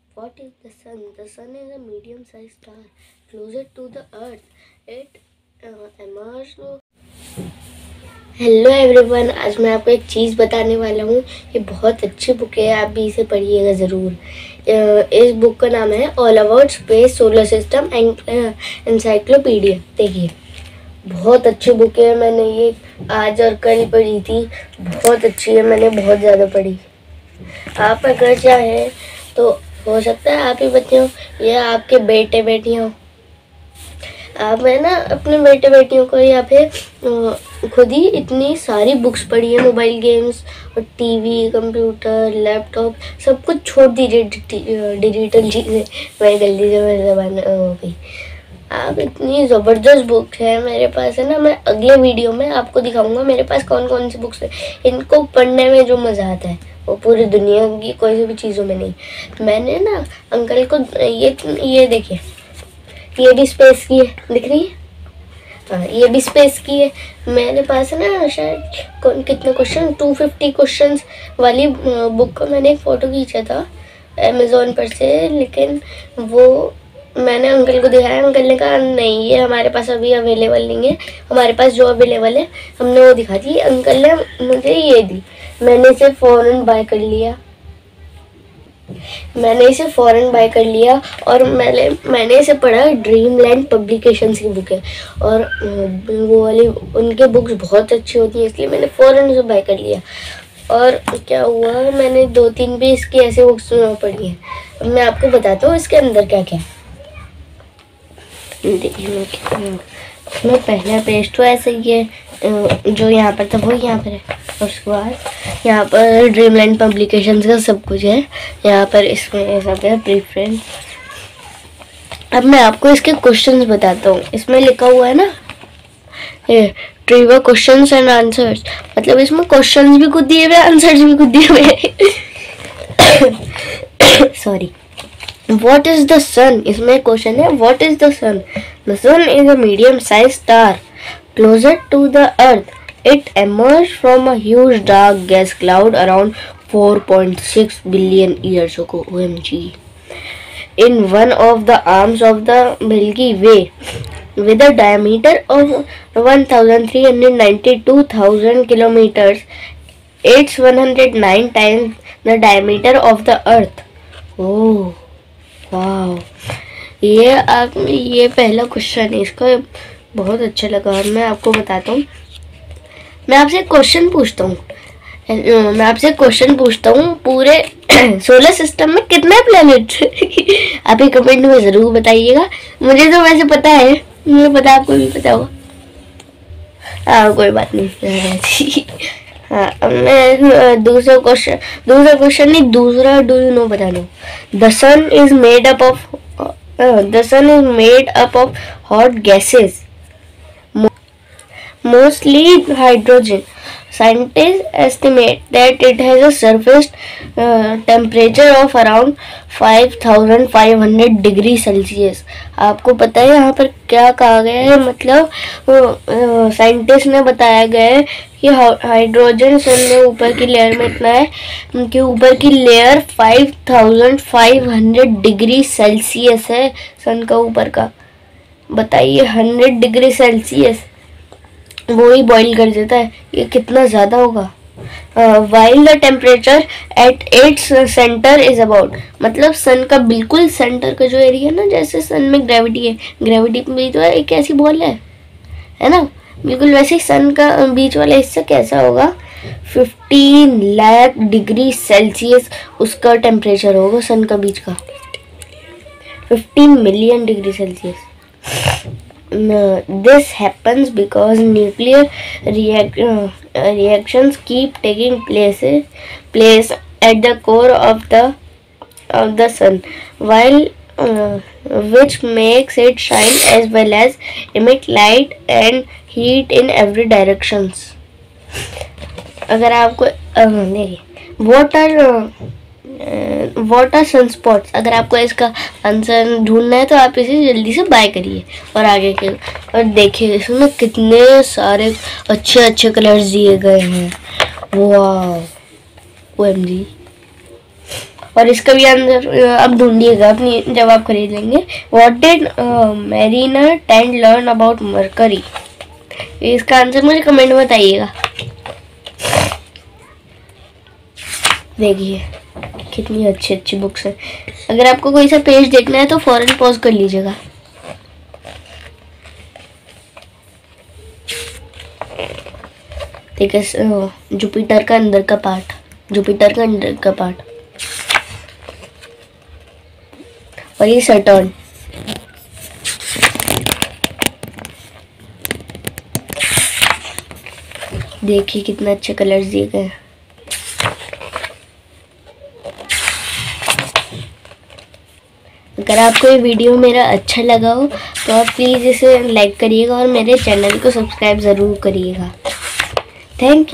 What is the sun? The sun is a medium-sized star closer to the earth. It emerged. Hello everyone, आज मैं आपको एक चीज़ बताने वाला हूँ। ये बहुत अच्छी बुक है, आप भी इसे पढ़िएगा ज़रूर। इस बुक का नाम है all about space solar system encyclopedia. देखिए, बहुत अच्छी बुक है। मैंने ये आज और कल पढ़ी थी, बहुत अच्छी है, मैंने बहुत ज़्यादा पढ़ी। आप अगर चाहें तो हो सकता है आप ही बच्चे हो या आपके बेटे बेटियाँ हो, आप है ना अपने बेटे बेटियों को या फिर खुद ही इतनी सारी बुक्स पढ़ी है। मोबाइल गेम्स और टीवी, कंप्यूटर, लैपटॉप सब कुछ छोड़ दीजिए, डिजिटल चीज़ें। मैं जल्दी से मेरी ज़बान हो गई। आप इतनी ज़बरदस्त बुक है मेरे पास, है ना। मैं अगले वीडियो में आपको दिखाऊंगा मेरे पास कौन कौन सी बुक्स है। इनको पढ़ने में जो मज़ा आता है वो पूरी दुनिया की कोई सी भी चीज़ों में नहीं। मैंने ना अंकल को ये देखिए, ये भी स्पेस की है, दिख रही है? हाँ, ये भी स्पेस की है। मेरे पास है ना शायद कितने क्वेश्चन 250 क्वेश्चंस वाली बुक का मैंने एक फ़ोटो खींचा था अमेज़ोन पर से, लेकिन वो मैंने अंकल को दिखाया। अंकल ने कहा नहीं, ये हमारे पास अभी अवेलेबल नहीं है, हमारे पास जो अवेलेबल है हमने वो दिखा दी। अंकल ने मुझे ये दी, मैंने इसे फ़ौरन बाय कर लिया। और मैंने इसे पढ़ा। ड्रीमलैंड पब्लिकेशंस की बुक है और वो वाली उनके बुक्स बहुत अच्छी होती हैं, इसलिए मैंने फ़ौरन इसे बाय कर लिया। और क्या हुआ, मैंने 2-3 भी इसकी ऐसे बुक्स पढ़ी हैं। अब मैं आपको बताता हूँ इसके अंदर क्या क्या है। इसमें पहला पेज तो ऐसे ही है, जो यहाँ पर था वो यहाँ पर है। और उसके बाद यहाँ पर ड्रीमलैंड पब्लिकेशंस का सब कुछ है। यहाँ पर इसमें सब है प्रीफ्रेंस। अब मैं आपको इसके क्वेश्चंस बताता हूँ। इसमें लिखा हुआ है ना ये ट्रिविया क्वेश्चंस एंड आंसर्स, मतलब इसमें क्वेश्चंस भी खुद दिए हुए, आंसर्स भी खुद दिए हुए। Sorry. What is the sun? इसमें क्वेश्चन है what is the sun? The sun is a medium-sized star closer to the earth. It emerged from a huge dark gas cloud around 4.6 billion years ago. OMG. In one of the arms of the Milky Way, with a diameter of 1,392,000 kilometers, it's 109 times the diameter of the Earth. Oh. वाह, ये पहला question है, इसका बहुत अच्छा लगा। और मैं आपको बताता हूँ, मैं आपसे क्वेश्चन पूछता हूँ पूरे सोलर सिस्टम में कितने प्लैनेट आप ही कमेंट में ज़रूर बताइएगा। मुझे तो वैसे पता है, मुझे पता, आपको भी पता होगा। हाँ, कोई बात नहीं। हाँ, मैं दूसरा क्वेश्चन नहीं, दूसरा डू यू नो बता दो। The sun is made up of hot gases, mostly hydrogen. Scientists estimate that it has a surface temperature of around 5500 degree Celsius. आपको पता है यहाँ पर क्या कहा गया है, मतलब साइंटिस्ट ने बताया गया है कि हाइड्रोजन सन में ऊपर की लेयर में इतना है कि ऊपर की लेयर 5500 डिग्री सेल्सियस है सन का ऊपर का। बताइए, 100 डिग्री सेल्सियस वो ही बॉईल कर देता है, ये कितना ज़्यादा होगा। While the temperature at its centre is about, मतलब सन का बिल्कुल सेंटर का जो एरिया है ना, जैसे सन में ग्रेविटी है, ग्रेविटी भी तो एक ऐसी बॉल है ना, बिल्कुल वैसे ही सन का बीच वाला हिस्सा कैसा होगा, 15 लाख डिग्री सेल्सियस उसका टेम्परेचर होगा सन का बीच का, 15 million degree Celsius. This happens because nuclear reactions keep taking place at the core of the sun, which makes it shine as well as emit light and heat in every directions. अगर आपको what are sunspots, अगर आपको इसका answer ढूंढना है तो आप इसे जल्दी से बाय करिए और आगे के और देखिए इसमें कितने सारे अच्छे कलर्स दिए गए हैं। वाह, OMG। और इसका भी आंसर अब ढूंढिएगा अपनी जब आप खरीद लेंगे। What did Mariner ten learn about Mercury? इसका आंसर मुझे कमेंट में बताइएगा। देखिए कितनी अच्छी अच्छी बुक्स है। अगर आपको कोई सा पेज देखना है तो फौरन पॉज कर लीजिएगा। ठीक है, जुपिटर का अंदर का पार्ट, जुपिटर का अंदर का पार्ट, और ये सैटर्न। देखिए कितना अच्छे कलर्स दिए गए हैं। अगर आपको ये वीडियो मेरा अच्छा लगा हो तो आप प्लीज़ इसे लाइक करिएगा और मेरे चैनल को सब्सक्राइब ज़रूर करिएगा। Thank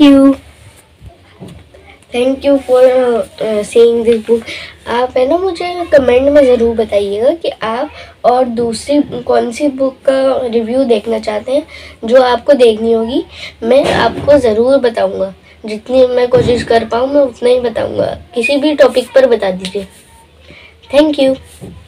you for seeing this book. आप है ना मुझे कमेंट में ज़रूर बताइएगा कि आप और दूसरी कौन सी बुक का रिव्यू देखना चाहते हैं जो आपको देखनी होगी। मैं आपको ज़रूर बताऊंगा, जितनी मैं कोशिश कर पाऊँ मैं उतना ही बताऊंगा। किसी भी टॉपिक पर बता दीजिए। Thank you.